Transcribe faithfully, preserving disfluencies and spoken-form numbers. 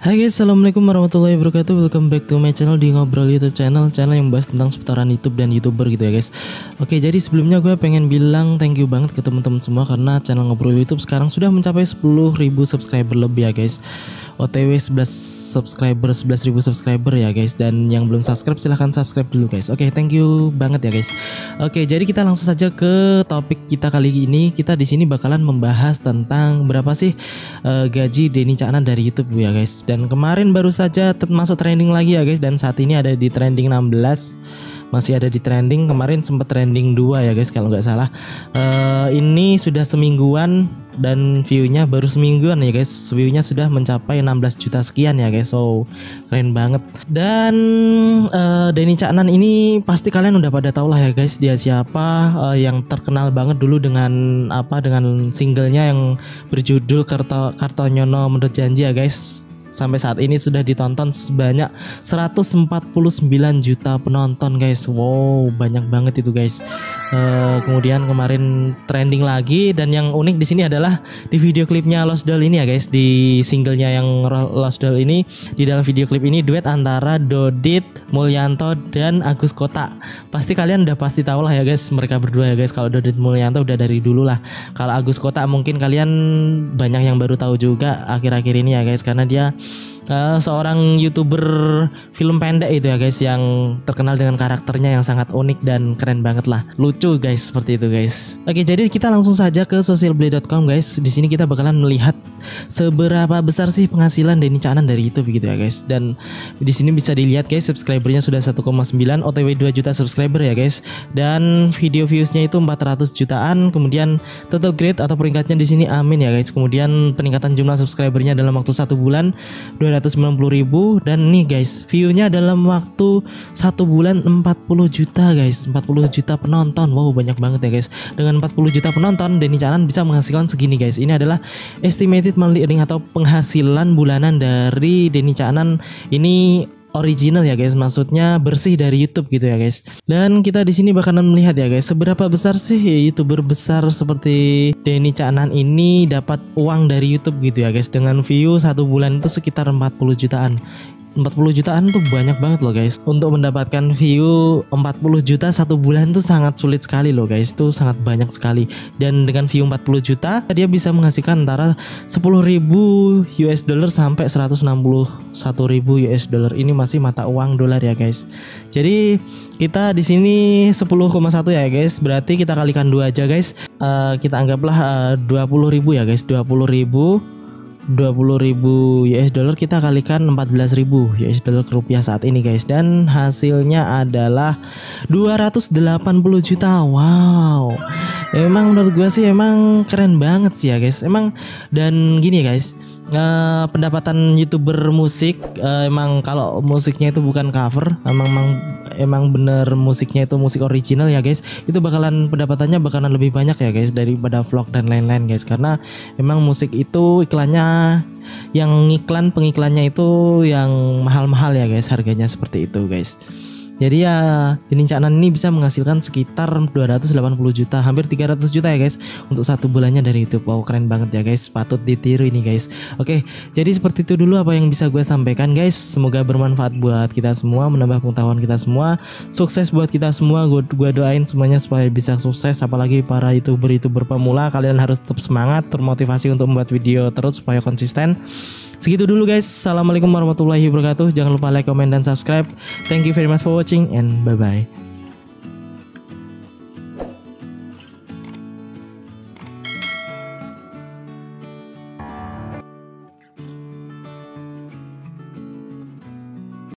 Hai guys, assalamualaikum warahmatullahi wabarakatuh. Welcome back to my channel di Ngobrol YouTube channel, channel yang bahas tentang seputaran YouTube dan YouTuber gitu ya guys. Oke, jadi sebelumnya gue pengen bilang thank you banget ke teman-teman semua karena channel Ngobrol YouTube sekarang sudah mencapai sepuluh ribu subscriber lebih ya guys. O T W sebelas subscriber, sebelas ribu subscriber ya guys. Dan yang belum subscribe silahkan subscribe dulu guys. Oke, thank you banget ya guys. Oke, jadi kita langsung saja ke topik kita kali ini. Kita di sini bakalan membahas tentang berapa sih uh, gaji Denny Caknan dari YouTube ya guys. Dan kemarin baru saja masuk trending lagi ya guys. Dan saat ini ada di trending enam belas. Masih ada di trending. Kemarin sempat trending dua ya guys kalau nggak salah. uh, Ini sudah semingguan dan viewnya baru semingguan ya guys. Viewnya sudah mencapai enam belas juta sekian ya guys. So keren banget. Dan uh, Denny Caknan ini pasti kalian udah pada tahu lah ya guys, dia siapa. uh, Yang terkenal banget dulu dengan apa, dengan singlenya yang berjudul Karto Kartonyono Menurut Janji ya guys. Sampai saat ini sudah ditonton sebanyak seratus empat puluh sembilan juta penonton guys. Wow, banyak banget itu guys. Uh, kemudian kemarin trending lagi, dan yang unik di sini adalah di video klipnya Lost Doll ini ya guys. Di singlenya yang Lost Doll ini, di dalam video klip ini duet antara Dodit Mulyanto dan Agus Kota. Pasti kalian udah pasti tahu lah ya guys mereka berdua ya guys. Kalau Dodit Mulyanto udah dari dulu lah. Kalau Agus Kota mungkin kalian banyak yang baru tahu juga akhir-akhir ini ya guys, karena dia Uh, seorang YouTuber film pendek itu ya guys, yang terkenal dengan karakternya yang sangat unik dan keren banget lah, lucu guys, seperti itu guys. Oke, jadi kita langsung saja ke socialblade dot com guys. Di sini kita bakalan melihat seberapa besar sih penghasilan Denny Caknan dari YouTube gitu ya guys. Dan di sini bisa dilihat guys, subscribernya sudah satu koma sembilan, O T W dua juta subscriber ya guys. Dan video viewsnya itu empat ratus jutaan. Kemudian total grade atau peringkatnya di sini amin ya guys. Kemudian peningkatan jumlah subscribernya dalam waktu satu bulan dua ratus sembilan puluh ribu. Dan nih guys, viewnya dalam waktu satu bulan empat puluh juta guys, empat puluh juta penonton. Wow, banyak banget ya guys. Dengan empat puluh juta penonton, Denny Caknan bisa menghasilkan segini guys. Ini adalah estimated monthly earning atau penghasilan bulanan dari Denny Caknan ini original ya guys, maksudnya bersih dari YouTube gitu ya guys. Dan kita di sini bakalan melihat ya guys, seberapa besar sih YouTuber besar seperti Denny Caknan ini dapat uang dari YouTube gitu ya guys. Dengan view satu bulan itu sekitar empat puluh jutaan. empat puluh jutaan tuh banyak banget loh guys. Untuk mendapatkan view empat puluh juta satu bulan tuh sangat sulit sekali loh guys. Itu sangat banyak sekali. Dan dengan view empat puluh juta dia bisa menghasilkan antara sepuluh ribu U S dollar sampai seratus enam puluh satu ribu U S dollar. Ini masih mata uang dolar ya guys. Jadi kita di sini sepuluh koma satu ya guys. Berarti kita kalikan dua aja guys. Uh, kita anggaplah uh, dua puluh ribu ya guys. dua puluh ribu dua puluh ribu U S dollar kita kalikan empat belas ribu U S dollar ke rupiah saat ini guys. Dan hasilnya adalah dua ratus delapan puluh juta. Wow, emang menurut gue sih emang keren banget sih ya guys. Emang dan gini guys, uh, pendapatan YouTuber musik, uh, emang kalau musiknya itu bukan cover, emang emang emang bener musiknya itu musik original ya guys, itu bakalan pendapatannya bakalan lebih banyak ya guys daripada vlog dan lain-lain guys. Karena emang musik itu iklannya, yang iklan pengiklannya itu yang mahal-mahal ya guys, harganya seperti itu guys. Jadi ya Denny Caknan ini bisa menghasilkan sekitar dua ratus delapan puluh juta, hampir tiga ratus juta ya guys untuk satu bulannya dari YouTube. Wow, keren banget ya guys, patut ditiru ini guys. Oke, jadi seperti itu dulu apa yang bisa gue sampaikan guys. Semoga bermanfaat buat kita semua, menambah pengetahuan kita semua. Sukses buat kita semua. Gue gue doain semuanya supaya bisa sukses, apalagi para YouTuber-YouTuber pemula. Kalian harus tetap semangat, termotivasi untuk membuat video terus supaya konsisten. Segitu dulu guys. Assalamualaikum warahmatullahi wabarakatuh. Jangan lupa like, comment, dan subscribe. Thank you very much for watching and bye bye.